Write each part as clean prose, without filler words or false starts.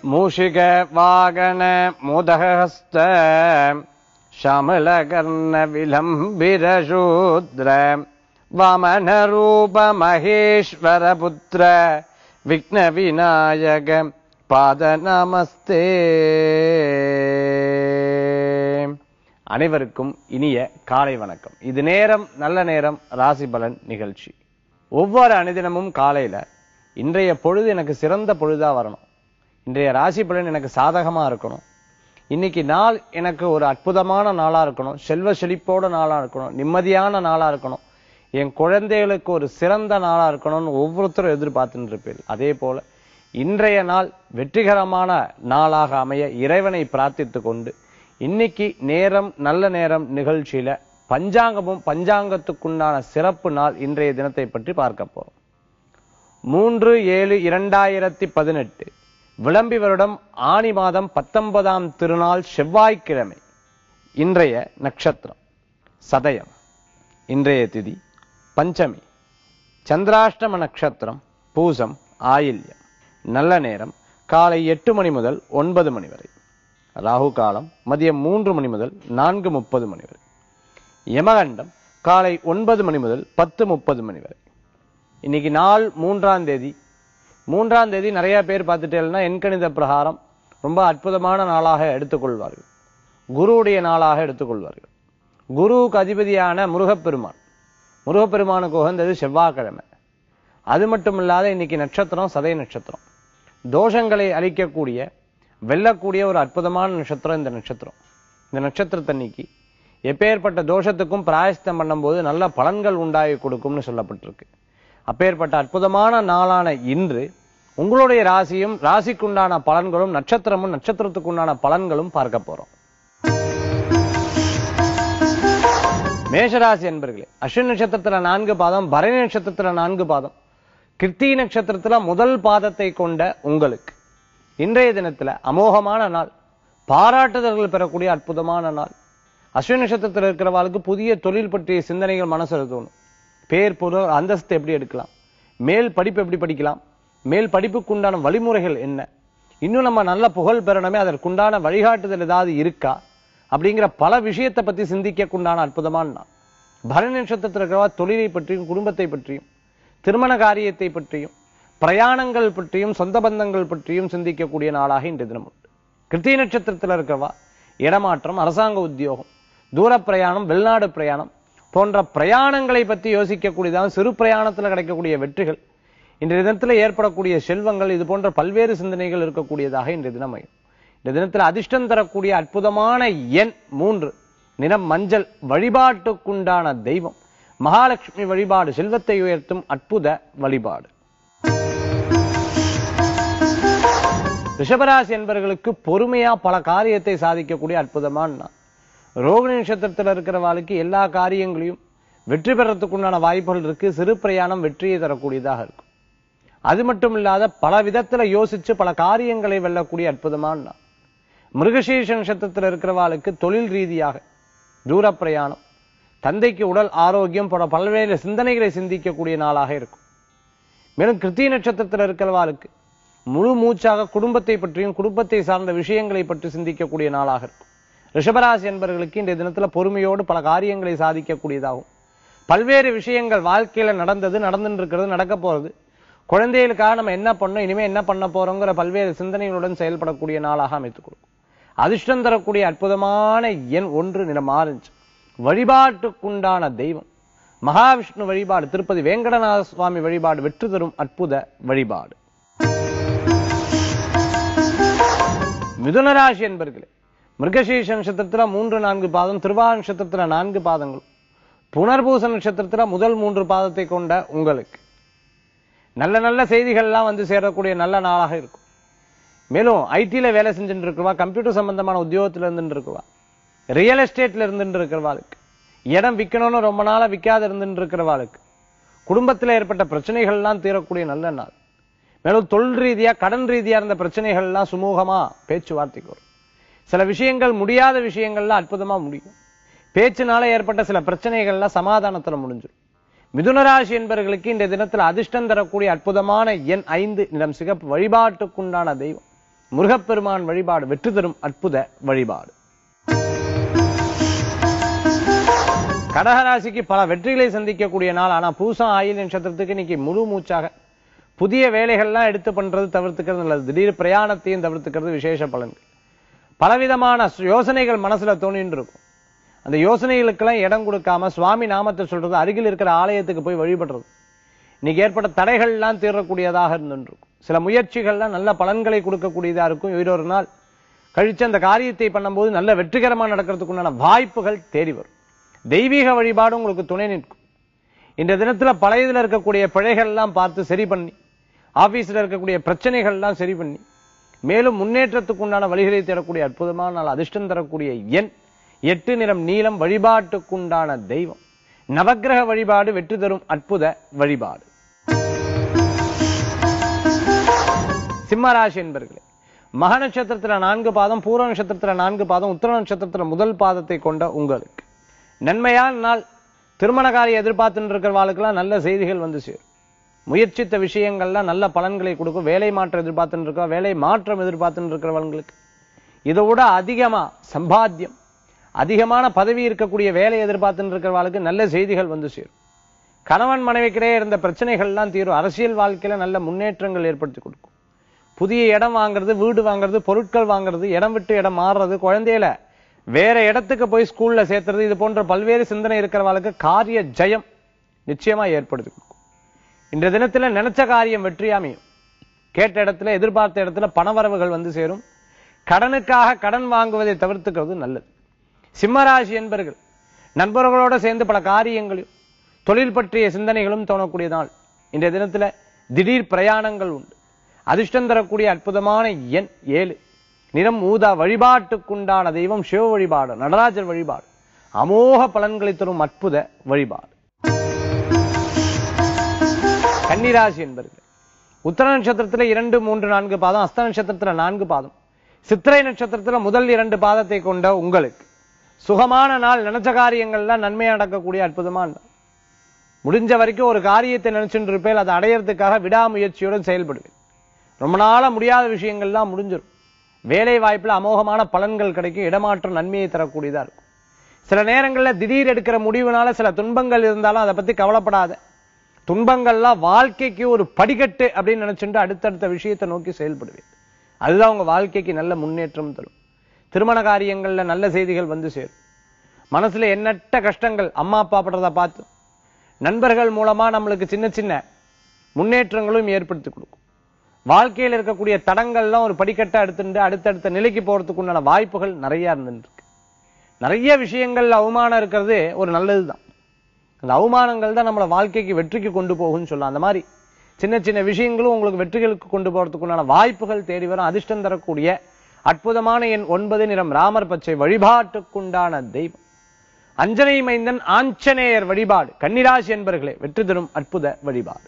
மூஷிக வாகன மோதகஸ்த ஷமலகர்ண விலம்பிரசூத்ர வாமன ரூப மகேஸ்வர புத்திர விக்ன விநாயக பாத நமஸ்தே. அனைவருக்கும் இனிய காலை வணக்கம். இது நேரம் நல்ல நேரம் ராசி பலன் நிகழ்ச்சி. ஒவ்வொரு அனுதினமும் காலையில இன்றைய பொழுது எனக்கு சிறந்த பொழுதா வரணும், இன்றைய ராசி பலன் எனக்கு சாதகமா இருக்கணும், இன்னைக்கு நாள் எனக்கு ஒரு அற்புதமான நாளா இருக்கணும், செல்வ செழிப்போட நாளா இருக்கணும், நிம்மதியான நாளா இருக்கணும், என் குழந்தைகளுக்கு ஒரு சிறந்த நாளா இருக்கணும்னு ஒவ்வொருத்தரும் எதிர்பார்த்துட்டு இருப்பீர்கள். அதே போல இன்றைய நாள் வெற்றிகரமான நாளாக அமைய இறைவனை பிரார்த்தித்து கொண்டு இன்னைக்கு நேரம் நல்ல நேரம் நிகழ்ச்சியில பஞ்சாங்கமும் பஞ்சாங்கத்துக்குண்டான சிறப்பு நாள் இன்றைய தினத்தை பற்றி பார்க்க போறோம். 3/7/2018 விளம்பி வருடம் ஆனி மாதம் 19ஆம் திருநாள் செவ்வாய்க்கிழமை. இன்றைய நட்சத்திரம் சதயம், இன்றைய திதி பஞ்சமி, சந்திராஷ்டம நட்சத்திரம் பூசம் ஆயில்யம். நல்ல நேரம் காலை 8 மணி முதல் 9 மணி வரை. ராகு காலம் மதியம் 3 மணி முதல் 4:30 மணி வரை. யமகண்டம் காலை 9 மணி முதல் 10:30 மணி வரை. இன்னைக்கு நாள் 3ஆம் தேதி. 3ஆம் தேதி நிறைய பேர் பார்த்துட்டேன்னா எண்கணித பிரகாரம் ரொம்ப அற்புதமான நாளாக எடுத்துக்கொள்வார்கள், குருவுடைய நாளாக எடுத்துக்கொள்வார்கள். குருவுக்கு அதிபதியான முருகப்பெருமானுக்கு உகந்தது செவ்வாய்க்கிழமை. அது மட்டும் இல்லாத இன்னைக்கு நட்சத்திரம் சதய நட்சத்திரம், தோஷங்களை அழிக்கக்கூடிய வெல்லக்கூடிய ஒரு அற்புதமான நட்சத்திரம் இந்த நட்சத்திரம். இந்த நட்சத்திரத்தன்னைக்கு எப்பேற்பட்ட தோஷத்துக்கும் பிராயஸ்தம் பண்ணும்போது நல்ல பலன்கள் உண்டாகி கொடுக்கும்னு சொல்லப்பட்டிருக்கு. அப்பேற்பட்ட அற்புதமான நாளான இன்று உங்களுடைய ராசியும் ராசிக்குண்டான பலன்களும் நட்சத்திரமும் நட்சத்திரத்துக்குண்டான பலன்களும் பார்க்க போறோம். மேஷராசி என்பர்களே, அஸ்வினி நட்சத்திரத்துல 4 பாதம், பரணி நட்சத்திரத்துல 4 பாதம், கிருத்திகை நட்சத்திரத்துல முதல் பாதத்தை கொண்ட உங்களுக்கு இன்றைய தினத்துல அமோகமான நாள், பாராட்டுதல்கள் பெறக்கூடிய அற்புதமான நாள். அஸ்வினி நட்சத்திரத்தில் இருக்கிறவாளுக்கு புதிய தொழில் பற்றிய சிந்தனைகள் மனசுல தோணும். பேர் புகழ் அந்தஸ்து எப்படி எடுக்கலாம், மேல் படிப்பு எப்படி படிக்கலாம், மேல் படிப்புக்குண்டான வழிமுறைகள் என்ன, இன்னும் நம்ம நல்ல புகழ் பெறணுமே அதற்குண்டான வழிகாட்டுதல் ஏதாவது இருக்கா அப்படிங்கிற பல விஷயத்தை பத்தி சிந்திக்கக்குண்டான அற்புதமான நாள். பரணி நட்சத்திரத்தில் இருக்கிறவா தொழிலை பற்றியும் குடும்பத்தை பற்றியும் திருமண காரியத்தை பற்றியும் பிரயாணங்கள் பற்றியும் சொந்த பந்தங்கள் பற்றியும் சிந்திக்கக்கூடிய நாளாக இன்றைய தினம் உண்டு. கிருத்திகை நட்சத்திரத்தில் இருக்கிறவா இடமாற்றம், அரசாங்க உத்தியோகம், தூர பிரயாணம், வெளிநாடு பிரயாணம் போன்ற பிரயாணங்களை பற்றி யோசிக்கக்கூடியதாக சிறு பிரயாணத்தில் கிடைக்கக்கூடிய வெற்றிகள், இன்றைய தினத்தில் ஏற்படக்கூடிய செல்வங்கள், இது போன்ற பல்வேறு சிந்தனைகள் இருக்கக்கூடியதாக இன்றைய தினம் அமையும். இந்த தினத்தில் அதிர்ஷ்டம் தரக்கூடிய அற்புதமான எண் 3, நிறம் மஞ்சள். வழிபாட்டுக்குண்டான தெய்வம் மகாலட்சுமி வழிபாடு, செல்வத்தை உயர்த்தும் அற்புத வழிபாடு. ரிஷபராசி என்பவர்களுக்கு பொறுமையா பல காரியத்தை சாதிக்கக்கூடிய அற்புதமான நாள். ரோகிணி நட்சத்திரத்தில் இருக்கிறவாளுக்கு எல்லா காரியங்களையும் வெற்றி பெறத்துக்குண்டான வாய்ப்புகள் இருக்கு. சிறு பிரயாணம் வெற்றியை தரக்கூடியதாக இருக்கும். அது மட்டும் இல்லாத பல விதத்துல யோசிச்சு பல காரியங்களை வெல்லக்கூடிய அற்புதமான நாள். மிருகசீர்ஷ நட்சத்திரத்தில் இருக்கிறவாளுக்கு தொழில் ரீதியாக தூர பிரயாணம், தந்தைக்கு உடல் ஆரோக்கியம் போல பல்வேறு சிந்தனைகளை சிந்திக்கக்கூடிய நாளாக இருக்கும். மேலும் கிருத்திகை நட்சத்திரத்தில் இருக்கிறவாளுக்கு முழு மூச்சாக குடும்பத்தை பற்றியும் குடும்பத்தை சார்ந்த விஷயங்களை பற்றி சிந்திக்கக்கூடிய நாளாக இருக்கும். ரிஷபராசி என்பவர்களுக்கு இன்றைய தினத்துல பொறுமையோடு பல காரியங்களை சாதிக்கக்கூடியதாகும். பல்வேறு விஷயங்கள் வாழ்க்கையில நடந்துட்டு இருக்கிறது, நடக்க போறது, குழந்தைகளுக்காக நம்ம என்ன பண்ணோம், இனிமே என்ன பண்ண போறோங்கிற பல்வேறு சிந்தனைகளுடன் செயல்படக்கூடிய நாளாக அமைத்துக் கொடுக்கும். அதிர்ஷ்டம் தரக்கூடிய அற்புதமான எண் 1, நிறம் ஆரஞ்சு. வழிபாட்டுக்குண்டான தெய்வம் மகாவிஷ்ணு வழிபாடு, திருப்பதி வேங்கடநாத சுவாமி வழிபாடு வெற்றி தரும் அற்புத வழிபாடு. மிதுனராசி என்பர்களே, மிருகசீர்ஷ நட்சத்திரத்துல 3, 4 பாதம், திருவாதிரை நட்சத்திரத்துல 4 பாதங்கள், புனர்பூச நட்சத்திரத்துல முதல் 3 பாதத்தை கொண்ட உங்களுக்கு நல்ல நல்ல செய்திகள்லாம் வந்து சேரக்கூடிய நல்ல நாளாக இருக்கும். மேலும் ஐடில வேலை செஞ்சுட்டு இருக்கிறவா, கம்ப்யூட்டர் சம்பந்தமான உத்தியோகத்துல இருந்துட்டு இருக்கிறவா, ரியல் எஸ்டேட்ல இருந்துட்டு இருக்கிறவாளுக்கு, இடம் விற்கணும்னு ரொம்ப நாளா விற்காத இருந்துட்டு இருக்கிறவாளுக்கு குடும்பத்தில் ஏற்பட்ட பிரச்சனைகள்லாம் தீரக்கூடிய நல்ல நாள். மேலும் தொழில் ரீதியா கடன் ரீதியா இருந்த பிரச்சனைகள்லாம் சுமூகமா பேச்சுவார்த்தைக்கு வரும். சில விஷயங்கள் முடியாத விஷயங்கள்லாம் அற்புதமா முடியும். பேச்சினால ஏற்பட்ட சில பிரச்சனைகள்லாம் சமாதானத்துல முடிஞ்சிடும். மிதுனராசி என்பவர்களுக்கு இந்த தினத்தில் அதிர்ஷ்டம் தரக்கூடிய அற்புதமான எண் 5, நிறம் சிகப்பு. வழிபாட்டுக்குண்டான தெய்வம் முருகப்பெருமான் வழிபாடு வெற்றி தரும் அற்புத வழிபாடு. கடகராசிக்கு பல வெற்றிகளை சந்திக்கக்கூடிய நாள். ஆனா பூசம் ஆயில் நட்சத்திரத்துக்கு இன்னைக்கு முழு மூச்சாக புதிய வேலைகள்லாம் எடுத்து பண்றது தவிர்த்துக்கிறது நல்லது. திடீர் பிரயாணத்தையும் தவிர்த்துக்கிறது விசேஷ பலன்கள். பலவிதமான யோசனைகள் மனசுல தோணின்னு இருக்கும். அந்த யோசனைகளுக்கெல்லாம் இடம் கொடுக்காம சுவாமி நாமத்தை சொல்றது, அருகில் இருக்கிற ஆலயத்துக்கு போய் வழிபடுறது, இன்னைக்கு ஏற்பட்ட தடைகள்லாம் தீரக்கூடியதாக இருந்துருக்கும். சில முயற்சிகள்லாம் நல்ல பலன்களை கொடுக்கக்கூடியதா இருக்கும். ஒரு நாள் கழிச்சு அந்த காரியத்தை பண்ணும்போது நல்ல வெற்றிகரமா நடக்கிறதுக்கு உண்டான வாய்ப்புகள் தேடி வரும். தெய்வீக வழிபாடு உங்களுக்கு துணை நிற்கும். இந்த தினத்துல பழையதுல இருக்கக்கூடிய பிழைகள் எல்லாம் பார்த்து சரி பண்ணி, ஆபீஸ்ல இருக்கக்கூடிய பிரச்சனைகள் எல்லாம் சரி பண்ணி மேலும் முன்னேற்றத்துக்கு உண்டான வழிகளை தேடக்கூடிய அற்புதமான நாள். அதிர்ஷ்டம் தரக்கூடிய எண் 8, நிறம் நீலம். வழிபாட்டுக்குண்டான தெய்வம் நவக்கிரக வழிபாடு வெற்றி தரும் அற்புத வழிபாடு. சிம்மராசி என்பர்களே, மக நட்சத்திரத்துல 4 பாதம், பூர்வ நட்சத்திரத்துல 4 பாதம், உத்திர நட்சத்திரத்துல முதல் பாதத்தை கொண்ட உங்களுக்கு நன்மையான நாள். திருமண காரியம் எதிர்பார்த்துட்டு இருக்கிறவாளுக்கெல்லாம் நல்ல செய்திகள் வந்து சேரும். முயற்சித்த விஷயங்கள்லாம் நல்ல பலன்களை கொடுக்கும். வேலை மாற்றம் எதிர்பார்த்துட்டு இருக்கா, வேலை மாற்றம் எதிர்பார்த்துட்டு இருக்கிறவங்களுக்கு இதை விட அதிகமா சம்பாத்தியம், அதிகமான பதவி இருக்கக்கூடிய வேலை எதிர்பார்த்துட்டு இருக்கிறவாளுக்கு நல்ல செய்திகள் வந்து சேரும். கணவன் மனைவிக்கிடையே இருந்த பிரச்சனைகள்லாம் தீரும். அரசியல் வாழ்க்கையில நல்ல முன்னேற்றங்கள் ஏற்படுத்தி கொடுக்கும். புதிய இடம் வாங்குறது, வீடு வாங்குறது, பொருட்கள் வாங்குறது, இடம் விட்டு இடம் மாறுறது, குழந்தையில வேற இடத்துக்கு போய் ஸ்கூல்ல சேர்த்துறது, இது போன்ற பல்வேறு சிந்தனை இருக்கிறவர்களுக்கு காரிய ஜெயம் நிச்சயமா ஏற்படுத்தி கொடுக்கும். இன்றைய தினத்துல நினைச்ச காரியம் வெற்றியாமையும், கேட்ட இடத்துல எதிர்பார்த்த இடத்துல பணவரவுகள் வந்து சேரும். கடனுக்காக கடன் வாங்குவதை தவிர்த்துக்கிறது நல்லது. சிம்மராசி என்பர்கள் நண்பர்களோட சேர்ந்து பல காரியங்களையும் தொழில் பற்றிய சிந்தனைகளும் தோணக்கூடிய நாள். இன்றைய தினத்துல திடீர் பிரயாணங்கள் உண்டு. அதிர்ஷ்டம் தரக்கூடிய அற்புதமான எண் 7, நிறம் ஊதா. வழிபாட்டுக்குண்டான தெய்வம் சிவ வழிபாடு, நடராஜர் வழிபாடு அமோக பலன்களை தரும் அற்புத வழிபாடு. கன்னிராசி என்பர்கள் உத்தர நட்சத்திரத்துல 2, 3, 4 பாதம், அஸ்த நட்சத்திரத்துல 4 பாதம், சித்திரை நட்சத்திரத்துல முதல் 2 பாதத்தை கொண்ட உங்களுக்கு சுகமான நாள். நினைச்ச காரியங்கள்லாம் நன்மையா நடக்கக்கூடிய அற்புதமான நாள். முடிஞ்ச வரைக்கும் ஒரு காரியத்தை நினைச்சுட்டு இருப்பேன், அதை அடையறதுக்காக விடாமுயற்சியுடன் செயல்படுவேன். ரொம்ப நாளா முடியாத விஷயங்கள்லாம் முடிஞ்சிடும். வேலை வாய்ப்புல அமோகமான பலன்கள் கிடைக்கும். இடமாற்றம் நன்மையை தரக்கூடியதா இருக்கும். சில நேரங்களில் திடீர் எடுக்கிற முடிவுனால சில துன்பங்கள் இருந்தாலும் அதை பத்தி கவலைப்படாத. துன்பங்கள்லாம் வாழ்க்கைக்கு ஒரு படிக்கட்டு அப்படின்னு நினைச்சுட்டு அடுத்தடுத்த விஷயத்தை நோக்கி செயல்படுவேன். அதுதான் உங்க வாழ்க்கைக்கு நல்ல முன்னேற்றம் தரும். திருமண காரியங்கள்ல நல்ல செய்திகள் வந்து சேரும். மனசுல எண்ணற்ற கஷ்டங்கள் அம்மா அப்பா படுறதை பார்த்து நண்பர்கள் மூலமா நம்மளுக்கு சின்ன சின்ன முன்னேற்றங்களும் ஏற்படுத்தி கொடுக்கும். வாழ்க்கையில் இருக்கக்கூடிய தடங்கள்லாம் ஒரு படிக்கட்டை எடுத்துட்டு அடுத்தடுத்த நிலைக்கு போறதுக்கு உண்டான வாய்ப்புகள் நிறைய இருந்துருக்கு. நிறைய விஷயங்கள்ல அவமானம் இருக்கிறது ஒரு நல்லதுதான். அந்த அவமானங்கள் தான் நம்மளை வாழ்க்கைக்கு வெற்றிக்கு கொண்டு போகும்னு சொல்லலாம். அந்த மாதிரி சின்ன சின்ன விஷயங்களும் உங்களுக்கு வெற்றிகளுக்கு கொண்டு போறதுக்குண்டான வாய்ப்புகள் தேடி வரும். அதிர்ஷ்டம் தரக்கூடிய அற்புதமான எண் 9, நிறம் ராமர் பச்சை. வழிபாட்டுக்குண்டான தெய்வம் அஞ்சனை மைந்தன் ஆஞ்சநேயர் வழிபாடு. கன்னிராசி என்பர்களே வெற்றி தரும் அற்புத வழிபாடு.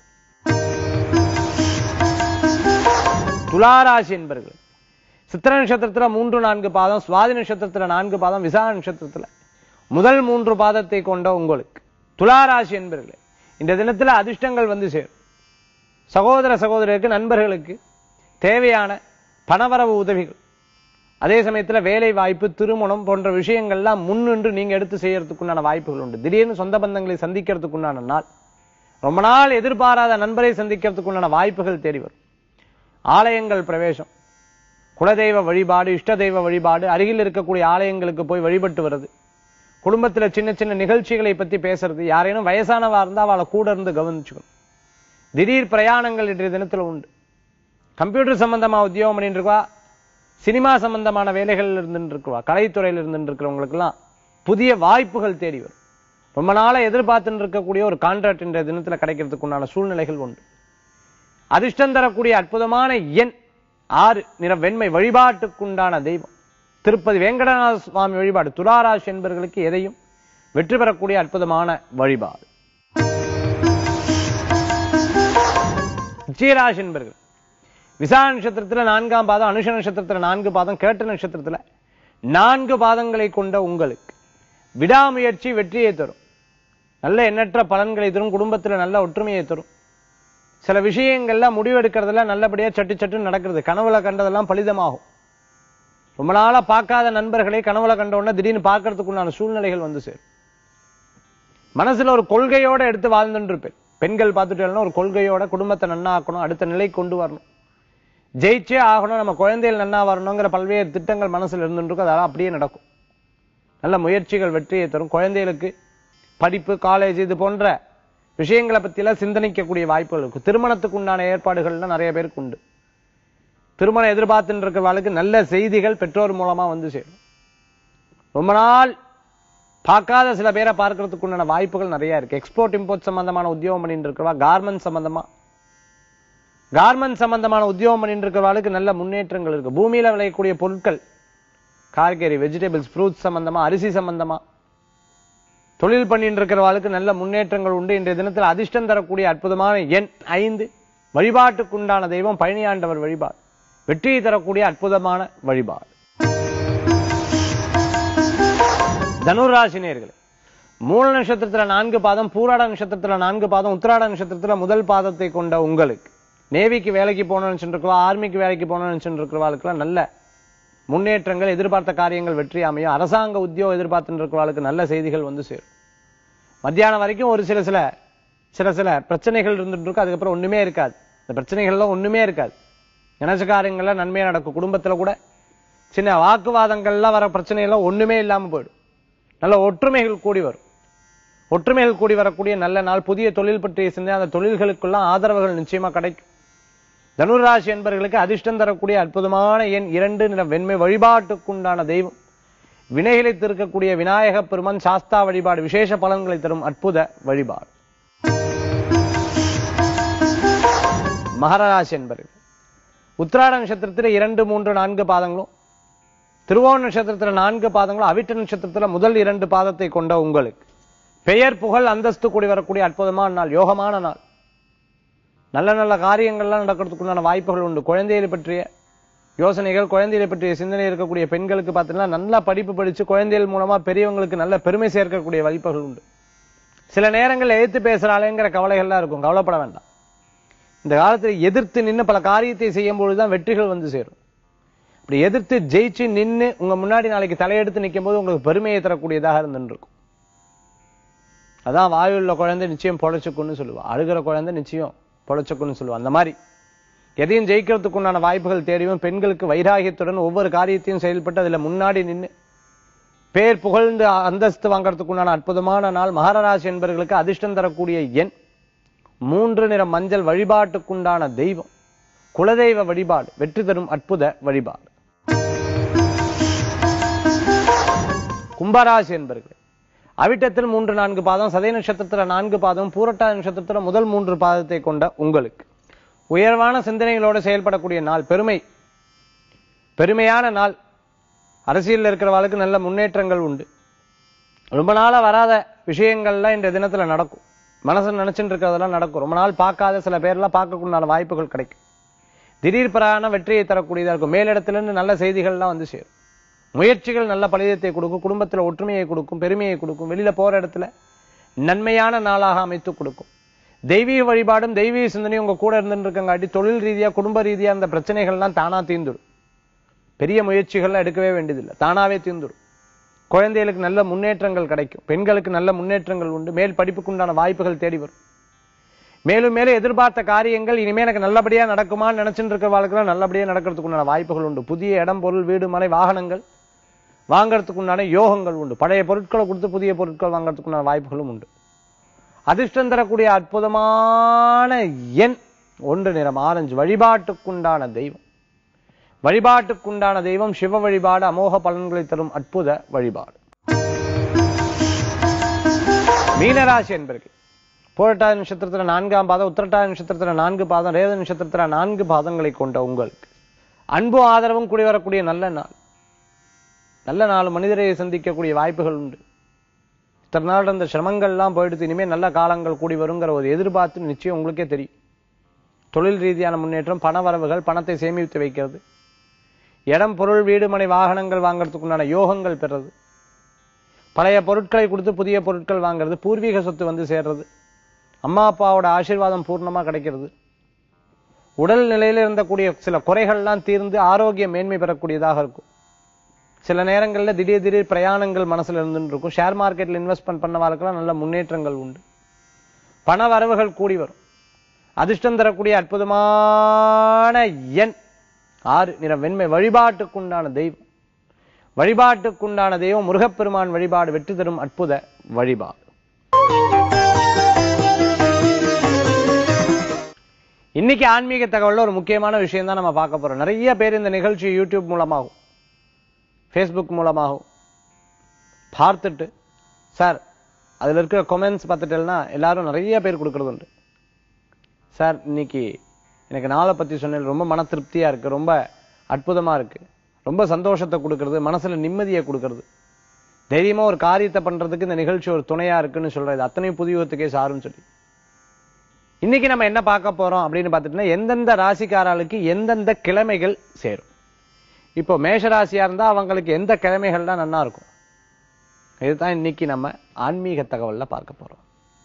துளாராசி என்பர்கள் சித்திர நட்சத்திரத்துல 3, 4 பாதம், சுவாதி நட்சத்திரத்துல 4 பாதம், விசாக நட்சத்திரத்துல முதல் 3 பாதத்தை கொண்ட உங்களுக்கு துளாராசி என்பர்களே இந்த தினத்துல அதிர்ஷ்டங்கள் வந்து சேரும். சகோதர சகோதரருக்கு, நண்பர்களுக்கு தேவையான பணவரவு உதவிகள், அதே சமயத்துல வேலை வாய்ப்பு, திருமணம் போன்ற விஷயங்கள்லாம் முன்னின்று நீங்க எடுத்து செய்யறதுக்குண்டான வாய்ப்புகள் உண்டு. திடீர்னு சொந்த பந்தங்களை சந்திக்கிறதுக்குண்டான நாள். ரொம்ப நாள் எதிர்பாராத நண்பரை சந்திக்கிறதுக்குண்டான வாய்ப்புகள் தேடி வரும். ஆலயங்கள் பிரவேசம், குலதெய்வ வழிபாடு, இஷ்ட தெய்வ வழிபாடு, அருகில் இருக்கக்கூடிய ஆலயங்களுக்கு போய் வழிபட்டு வருது. குடும்பத்துல சின்ன சின்ன நிகழ்ச்சிகளை பத்தி பேசுறது, யாரேனும் வயசானவா இருந்தா அவளை கூட இருந்து கவனிச்சுக்கணும். திடீர் பிரயாணங்கள் இன்றைய தினத்துல உண்டு. கம்ப்யூட்டர் சம்பந்தமா உத்தியோகம் பண்ணிட்டு இருக்கா, சினிமா சம்பந்தமான வேலைகள் இருந்துட்டு இருக்குவா, கலைத்துறையில் இருந்துட்டு இருக்கிறவங்களுக்கு எல்லாம் புதிய வாய்ப்புகள் தேடி வரும். ரொம்ப நாளா எதிர்பார்த்துட்டு இருக்கக்கூடிய ஒரு கான்ட்ராக்ட் இன்றைய தினத்துல கிடைக்கிறதுக்கு உண்டான சூழ்நிலைகள் உண்டு. அதிர்ஷ்டம் தரக்கூடிய அற்புதமான எண் 6, நிறம் வெண்மை. வழிபாட்டுக்குண்டான தெய்வம் திருப்பதி வெங்கடநாத சுவாமி வழிபாடு. துளாராசி என்பவர்களுக்கு எதையும் வெற்றி பெறக்கூடிய அற்புதமான வழிபாடு. விருச்சிகராசி என்பவர்கள் விசாக நட்சத்திரத்துல 4ஆம் பாதம், அனுஷ நட்சத்திரத்துல 4 பாதம், கேட்ட நட்சத்திரத்துல 4 பாதங்களை கொண்ட உங்களுக்கு விடாமுயற்சி வெற்றியை தரும். நல்ல எண்ணற்ற பலன்களை தரும். குடும்பத்துல நல்ல ஒற்றுமையை தரும். சில விஷயங்கள்லாம் முடிவெடுக்கிறதெல்லாம் நல்லபடியா சட்டு சட்டு நடக்கிறது. கனவுல கண்டதெல்லாம் பலிதமாகும். ரொம்ப நாளா பார்க்காத நண்பர்களை கனவுல கண்ட உடனே திடீர்னு பார்க்கறதுக்குண்டான சூழ்நிலைகள் வந்து சேரும். மனசுல ஒரு கொள்கையோட எடுத்து வாழ்ந்துட்டு இருப்பேன். பெண்கள் பார்த்துட்டோம்னா ஒரு கொள்கையோட குடும்பத்தை நன்னா ஆக்கணும், அடுத்த நிலை கொண்டு வரணும், ஜெயிச்சே ஆகணும், நம்ம குழந்தைகள் நன்னா வரணுங்கிற பல்வேறு திட்டங்கள் மனசுல இருந்துட்டு அதெல்லாம் அப்படியே நடக்கும். நல்ல முயற்சிகள் வெற்றியை தரும். குழந்தைகளுக்கு படிப்பு, காலேஜ் இது போன்ற விஷயங்களை பத்தியெல்லாம் சிந்தனைக்கக்கூடிய வாய்ப்புகள் இருக்கு. திருமணத்துக்கு உண்டான ஏற்பாடுகள்லாம் நிறைய பேருக்கு உண்டு. திருமணம் எதிர்பார்த்துட்டு இருக்கிறவர்களுக்கு நல்ல செய்திகள் பெற்றோர் மூலமா வந்து சேரும். ரொம்ப நாள் பார்க்காத சில பேரை பார்க்கறதுக்கு உண்டான வாய்ப்புகள் நிறைய இருக்கு. எக்ஸ்போர்ட் இம்போர்ட் சம்பந்தமான உத்தியோகம் பண்ணிட்டு இருக்கிறவா, கார்மெண்ட் சம்பந்தமான உத்தியோகம் பண்ணிட்டு இருக்கிறவர்களுக்கு நல்ல முன்னேற்றங்கள் இருக்கு. பூமியில விளையக்கூடிய பொருட்கள், காய்கறி, வெஜிடபிள்ஸ், ஃப்ரூட்ஸ் சம்பந்தமா, அரிசி சம்பந்தமா தொழில் பண்ணிட்டு இருக்கிறவர்களுக்கு நல்ல முன்னேற்றங்கள் உண்டு. இன்றைய தினத்தில் அதிர்ஷ்டம் தரக்கூடிய அற்புதமான எண் 5. வழிபாட்டுக்குண்டான தெய்வம் பழனியாண்டவர் வழிபாடு. வெற்றியை தரக்கூடிய அற்புதமான வழிபாடு. தனுராசி நேயர்களே, மூல நட்சத்திரத்துல 4 பாதம், பூராட நட்சத்திரத்துல 4 பாதம், உத்திராட நட்சத்திரத்துல முதல் பாதத்தை கொண்ட உங்களுக்கு, நேவிக்கு வேலைக்கு போகணும்னு நினைச்சிருக்கிறவா, ஆர்மிக்கு வேலைக்கு போகணும்னு நினைச்சிருக்கிறவாளுக்குலாம் நல்ல முன்னேற்றங்கள், எதிர்பார்த்த காரியங்கள் வெற்றி அமையும். அரசாங்க உத்தியோகம் எதிர்பார்த்துட்டு இருக்கிறவர்களுக்கு நல்ல செய்திகள் வந்து சேரும். மத்தியானம் வரைக்கும் ஒரு சில பிரச்சனைகள் இருந்துட்டு இருக்கும். அதுக்கப்புறம் ஒண்ணுமே இருக்காது. இந்த பிரச்சனைகள்லாம் ஒண்ணுமே இருக்காது. நினைச்ச காரியங்கள்லாம் நன்மையா நடக்கும். குடும்பத்துல கூட சின்ன வாக்குவாதங்கள்லாம் வர பிரச்சனை எல்லாம் ஒண்ணுமே இல்லாம போயிடும். நல்ல ஒற்றுமைகள் கூடி வரும். ஒற்றுமைகள் கூடி வரக்கூடிய நல்ல நாள். புதிய தொழில் பற்றிய சிந்தனை, அந்த தொழில்களுக்குள்ள ஆதரவுகள் நிச்சயமா கிடைக்கும். தனுராசி என்பவர்களுக்கு அதிர்ஷ்டம் தரக்கூடிய அற்புதமான எண் 2, நிறம் வெண்மை. வழிபாட்டுக்குண்டான தெய்வம் வினைகளை தீர்க்கக்கூடிய விநாயக பெருமான். சாஸ்தா வழிபாடு விசேஷ பலன்களை தரும் அற்புத வழிபாடு. மகர ராசி என்பவர்கள் உத்திராட நட்சத்திரத்தில் 2, 3, 4 பாதங்களும், திருவோண நட்சத்திரத்தில் 4 பாதங்களும், அவிட்ட நட்சத்திரத்தில் முதல் 2 பாதத்தை கொண்ட உங்களுக்கு பெயர், புகழ், அந்தஸ்து கூடி வரக்கூடிய அற்புதமான நாள், யோகமான நாள். நல்ல நல்ல காரியங்கள்லாம் நடக்கிறதுக்குண்டான வாய்ப்புகள் உண்டு. குழந்தைகளை பற்றிய யோசனைகள், குழந்தைகளை பற்றிய சிந்தனை இருக்கக்கூடிய பெண்களுக்கு பார்த்தீங்கன்னா நல்லா படிப்பு படிச்சு குழந்தைகள் மூலமா பெரியவங்களுக்கு நல்ல பெருமை சேர்க்கக்கூடிய வாய்ப்புகள் உண்டு. சில நேரங்கள் எதிர்த்து பேசுறாளேங்கிற கவலைகள்லாம் இருக்கும். கவலைப்பட வேண்டாம். இந்த காலத்தில் எதிர்த்து நின்று பல காரியத்தை செய்யும் பொழுதுதான் வெற்றிகள் வந்து சேரும். அப்படி எதிர்த்து ஜெயிச்சு நின்று உங்க முன்னாடி நாளைக்கு தலையெடுத்து நிற்கும் போது உங்களுக்கு பெருமையை தரக்கூடியதாக இருந்துருக்கும். அதான் வாயுள்ள குழந்தை நிச்சயம் பொழைச்சுக்குன்னு சொல்லுவா, அழுகிற குழந்தை நிச்சயம் பொழைச்சுக்குன்னு சொல்லுவா. அந்த மாதிரி எதையும் ஜெயிக்கிறதுக்குண்டான வாய்ப்புகள் தேடியும் பெண்களுக்கு வைராகியத்துடன் ஒவ்வொரு காரியத்தையும் செயல்பட்டு அதுல முன்னாடி நின்று பேர் புகழ்ந்து அந்தஸ்து வாங்கறதுக்குண்டான அற்புதமான நாள். மகர ராசி என்பவர்களுக்கு அதிர்ஷ்டம் தரக்கூடிய எண் 3, நிறம் மஞ்சள். வழிபாட்டுக்குண்டான தெய்வம் குலதெய்வ வழிபாடு. வெற்றி தரும் அற்புத வழிபாடு. கும்பராசி என்பவர்கள் அவிட்டத்தில் 3, 4 பாதம், சதய நட்சத்திரத்துல 4 பாதம், பூரட்டாதி நட்சத்திரத்துல முதல் 3 பாதத்தை கொண்ட உங்களுக்கு உயர்வான சிந்தனைகளோடு செயல்படக்கூடிய நாள். பெருமையான நாள். அரசியலில் இருக்கிறவர்களுக்கு நல்ல முன்னேற்றங்கள் உண்டு. ரொம்ப நாளா வராத விஷயங்கள்லாம் இந்த தினத்துல நடக்கும். மனசு நினைச்சுட்டு இருக்கிறதெல்லாம் நடக்கும். ரொம்ப நாள் பார்க்காத சில பேர்லாம் பார்க்கக்கூடிய வாய்ப்புகள் கிடைக்கும். திடீர் பிரான வெற்றியை தரக்கூடியதா இருக்கும். மேலிடத்திலிருந்து நல்ல செய்திகள்லாம் வந்து சேரும். முயற்சிகள் நல்ல பலிதத்தை கொடுக்கும். குடும்பத்துல ஒற்றுமையை கொடுக்கும், பெருமையை கொடுக்கும். வெளியில போற இடத்துல நன்மையான நாளாக அமைத்து கொடுக்கும். தெய்வீக வழிபாடும் தெய்வீக சிந்தனையும் உங்க கூட இருந்துட்டு இருக்கங்காட்டி தொழில் ரீதியா, குடும்ப ரீதியா அந்த பிரச்சனைகள்லாம் தானா தீர்ந்துடும். பெரிய முயற்சிகள்லாம் எடுக்கவே வேண்டியதில்லை, தானாவே தீர்ந்துடும். குழந்தைகளுக்கு நல்ல முன்னேற்றங்கள் கிடைக்கும். பெண்களுக்கு நல்ல முன்னேற்றங்கள் உண்டு. மேல் படிப்புக்குண்டான வாய்ப்புகள் தேடி வரும். மேலும் மேலும் எதிர்பார்த்த காரியங்கள் இனிமே எனக்கு நல்லபடியா நடக்குமான்னு நினைச்சுட்டு இருக்கிறவர்களுக்கு நல்லபடியா நடக்கிறதுக்குண்டான வாய்ப்புகள் உண்டு. புதிய இடம், பொருள், வீடு, மனை, வாகனங்கள் வாங்கறதுக்குண்டான யோகங்கள் உண்டு. பழைய பொருட்களை கொடுத்து புதிய பொருட்கள் வாங்கறதுக்குண்டான வாய்ப்புகளும் உண்டு. அதிர்ஷ்டம் தரக்கூடிய அற்புதமான எண் 1, நிறம் ஆரஞ்சு. வழிபாட்டுக்குண்டான தெய்வம் சிவ வழிபாடு. அமோக பலன்களை தரும் அற்புத வழிபாடு. மீனராசி என்பர்கள் பூரட்டாதி நட்சத்திரத்துல 4ஆம் பாதம், உத்திரட்டாதி நட்சத்திரத்துல 4 பாதம், ரேவதி நட்சத்திரத்துல 4 பாதங்களை கொண்ட உங்களுக்கு அன்பும் ஆதரவும் கூடி வரக்கூடிய நல்ல நாள். நல்ல நாள். மனிதரை சந்திக்கக்கூடிய வாய்ப்புகள் உண்டு. இத்தனை நாள் அந்த சிரமங்கள்லாம் போயிடுத்து, இனிமே நல்ல காலங்கள் கூடி வருங்கிற ஒரு எதிர்பார்த்து நிச்சயம் உங்களுக்கே தெரியும். தொழில் ரீதியான முன்னேற்றம், பண வரவுகள், பணத்தை சேமித்து வைக்கிறது, இடம், பொருள், வீடு, மனை, வாகனங்கள் வாங்கறதுக்குண்டான யோகங்கள் பெறது, பழைய பொருட்களை கொடுத்து புதிய பொருட்கள் வாங்குறது, பூர்வீக சொத்து வந்து சேர்றது, அம்மா அப்பாவோட ஆசீர்வாதம் பூர்ணமா கிடைக்கிறது, உடல் நிலையில இருந்தக்கூடிய சில குறைகள்லாம் தீர்ந்து ஆரோக்கிய மேன்மை பெறக்கூடியதாக இருக்கும். சில நேரங்கள்ல திடீர் பிரயாணங்கள் மனசுல இருந்துட்டு இருக்கும். ஷேர் மார்க்கெட்ல இன்வெஸ்ட்மெண்ட் பண்ணவாளுக்கெல்லாம் நல்ல முன்னேற்றங்கள் உண்டு. பண வரவுகள் கூடி வரும். அதிர்ஷ்டம் தரக்கூடிய அற்புதமான எண் 6, நிறம் வெண்மை. வழிபாட்டுக்குண்டான தெய்வம் முருகப்பெருமான் வழிபாடு வெற்றி தரும் அற்புத வழிபாடு. இன்னைக்கு ஆன்மீக தகவல்ல ஒரு முக்கியமான விஷயம் தான் நம்ம பார்க்க போறோம். நிறைய பேர் இந்த நிகழ்ச்சி யூடியூப் மூலமாகவும் ஃபேஸ்புக் மூலமாகவும் பார்த்துட்டு, சார் அதுல இருக்கிற கமெண்ட்ஸ் பார்த்துட்டேன்னா எல்லாரும் நிறைய பேர் கொடுக்கறது உண்டு. சார் இன்னைக்கு எனக்கு நாளை பத்தி சொன்னேன், ரொம்ப மன திருப்தியா இருக்கு, ரொம்ப அற்புதமா இருக்கு, ரொம்ப சந்தோஷத்தை கொடுக்கறது, மனசுல நிம்மதியை கொடுக்கறது, தைரியமா ஒரு காரியத்தை பண்றதுக்கு இந்த நிகழ்ச்சி ஒரு துணையா இருக்குன்னு சொல்றது அத்தனை புதியத்துக்கே சாருன்னு சொல்லி இன்னைக்கு நம்ம என்ன பார்க்க போறோம் அப்படின்னு பார்த்துட்டோம்னா, எந்தெந்த ராசிக்காரர்களுக்கு எந்தெந்த கிழமைகள் சேரும். இப்போ மேஷராசியா இருந்தா அவங்களுக்கு எந்த கிழமைகள்லாம் நல்லா இருக்கும், இதுதான் இன்னைக்கு நம்ம ஆன்மீக தகவல்ல பார்க்க போறோம்.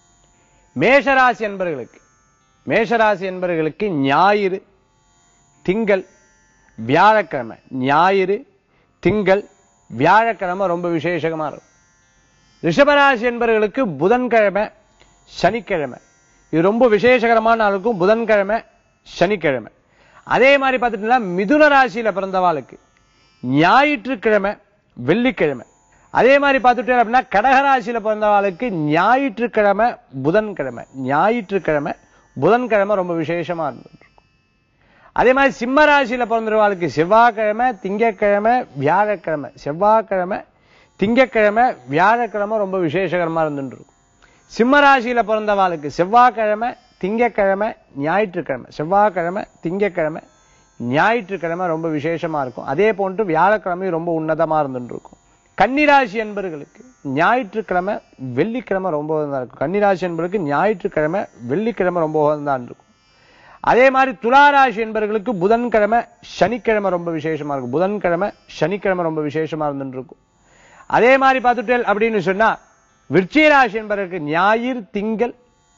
மேஷராசி என்பவர்களுக்கு ஞாயிறு, திங்கள், வியாழக்கிழமை, ஞாயிறு, திங்கள், வியாழக்கிழமை ரொம்ப விசேஷமா இருக்கும். ரிஷபராசி என்பவர்களுக்கு புதன்கிழமை, சனிக்கிழமை, இது ரொம்ப விசேஷகரமான இருக்கும். புதன்கிழமை, சனிக்கிழமை. அதே மாதிரி பார்த்துட்டீங்கன்னா மிதுன ராசியில பிறந்தவாளுக்கு ஞாயிற்றுக்கிழமை, வெள்ளிக்கிழமை. அதே மாதிரி பார்த்துட்டேன் அப்படின்னா கடகராசியில பிறந்தவாளுக்கு ஞாயிற்றுக்கிழமை, புதன்கிழமை ரொம்ப விசேஷமா இருந்துட்டு இருக்கும். அதே மாதிரி சிம்ம ராசியில பிறந்தவாளுக்கு செவ்வாய்க்கிழமை, திங்கட்கிழமை, வியாழக்கிழமை, ரொம்ப விசேஷகரமா இருந்துட்டு இருக்கும். சிம்ம ராசியில பிறந்தவாளுக்கு செவ்வாய்க்கிழமை, திங்கட்கிழமை, ஞாயிற்றுக்கிழமை ரொம்ப விசேஷமா இருக்கும். அதே போன்று வியாழக்கிழமை ரொம்ப உன்னதமா இருந்துட்டு இருக்கும். கன்னிராசி என்பவர்களுக்கு ஞாயிற்றுக்கிழமை, வெள்ளிக்கிழமை ரொம்ப இருக்கும். கன்னிராசி என்பவர்களுக்கு ஞாயிற்றுக்கிழமை, வெள்ளிக்கிழமை ரொம்ப இருக்கும். அதே மாதிரி துளாராசி என்பவர்களுக்கு புதன்கிழமை, சனிக்கிழமை ரொம்ப விசேஷமா இருக்கும். ரொம்ப விசேஷமா இருந்துட்டு இருக்கும். அதே மாதிரி பார்த்துட்டேன் அப்படின்னு சொன்னா விருச்சிக ராசி என்பவர்களுக்கு ஞாயிறு, திங்கள்,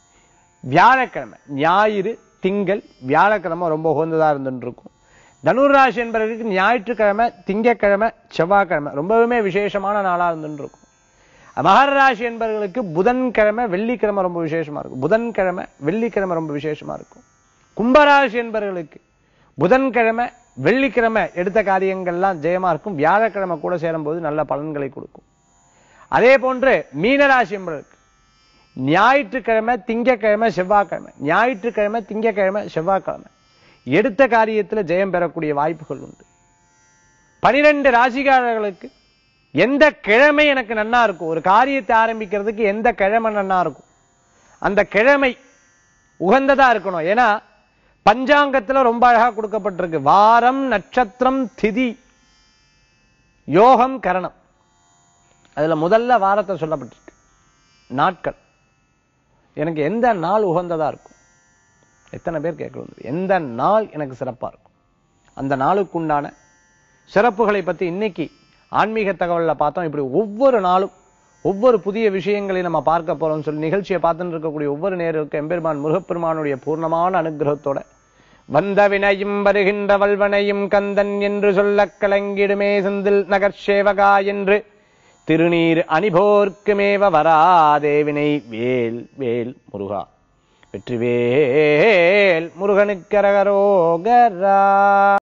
வியாழக்கிழமை ரொம்ப உகந்ததா இருந்துட்டு இருக்கும். தனுர் ராசி என்பவர்களுக்கு ஞாயிற்றுக்கிழமை, திங்கட்கிழமை, செவ்வாய்க்கிழமை ரொம்பவுமே விசேஷமான நாளா இருந்துட்டு இருக்கும். மகர ராசி என்பவர்களுக்கு புதன்கிழமை, வெள்ளிக்கிழமை ரொம்ப விசேஷமா இருக்கும். கும்பராசி என்பவர்களுக்கு புதன்கிழமை, வெள்ளிக்கிழமை எடுத்த காரியங்கள்லாம் ஜெயமா இருக்கும். வியாழக்கிழமை கூட சேரும்போது நல்ல பலன்களை கொடுக்கும். அதே போன்று மீனராசி என்பவர்களுக்கு ஞாயிற்றுக்கிழமை, திங்கட்கிழமை, செவ்வாய்க்கிழமை எடுத்த காரியத்துல ஜெயம் பெறக்கூடிய வாய்ப்புகள் உண்டு. 12 ராசிக்காரர்களுக்கு எந்த கிழமை எனக்கு நன்னா இருக்கும், ஒரு காரியத்தை ஆரம்பிக்கிறதுக்கு எந்த கிழமை நன்னா இருக்கும், அந்த கிழமை உகந்ததா இருக்கணும். ஏன்னா பஞ்சாங்கத்துல ரொம்ப அழகா கொடுக்கப்பட்டிருக்கு. வாரம், நட்சத்திரம், திதி, யோகம், கரணம். அதுல முதல்ல வாரத்தை சொல்லப்பட்டிருக்கு. நாட்கள் எனக்கு எந்த நாள் உகந்ததா இருக்கும், எத்தனை பேர் கேட்கறது, எந்த நாள் எனக்கு சிறப்பா இருக்கும், அந்த நாளுக்குண்டான சிறப்புகளை பத்தி இன்னைக்கு ஆன்மீக தகவல்ல பார்த்தோம். இப்படி ஒவ்வொரு நாளும் ஒவ்வொரு புதிய விஷயங்களை நம்ம பார்க்க போறோம் சொல்லி நிகழ்ச்சியை பார்த்துட்டு இருக்கக்கூடிய ஒவ்வொரு நேருக்கு எம்பெருமான் முருகப்பெருமானுடைய பூர்ணமான அனுகிரகத்தோட வந்த வினையும் வருகின்ற வல்வனையும் கந்தன் என்று சொல்ல கலங்கிடுமே செந்தில் நகர் சேவகா என்று திருநீர் அணிபோர்க்குமேவ வராதேவினை வேல் வேல் முருகா வெற்றிவேல் முருகனுக்கு அரகரோகரா.